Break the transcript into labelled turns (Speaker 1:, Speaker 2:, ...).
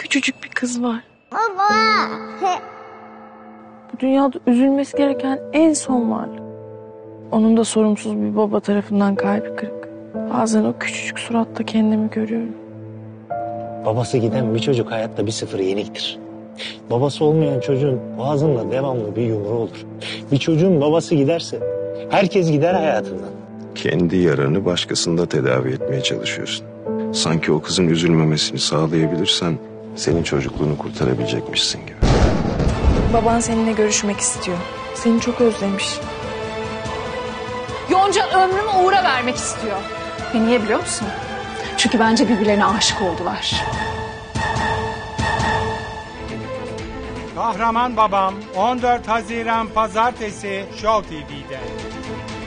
Speaker 1: küçücük bir kız var.
Speaker 2: Baba.
Speaker 1: Bu dünyada üzülmesi gereken en son varlık. Onun da sorumsuz bir baba tarafından kalbi kırık. Bazen o küçücük suratta kendimi görüyorum.
Speaker 3: Babası giden bir çocuk hayatta 1-0 yeniktir. Babası olmayan çocuğun boğazında devamlı bir yumru olur. Bir çocuğun babası giderse herkes gider hayatından.
Speaker 4: Kendi yaranı başkasında tedavi etmeye çalışıyorsun. Sanki o kızın üzülmemesini sağlayabilirsen senin çocukluğunu kurtarabilecekmişsin gibi.
Speaker 1: Baban seninle görüşmek istiyor. Seni çok özlemiş.
Speaker 5: Yonca ömrümü Uğur'a vermek istiyor. Ve niye biliyor musun? Çünkü bence birbirlerine aşık oldular.
Speaker 6: Kahraman Babam 14 Haziran Pazartesi Show TV'de.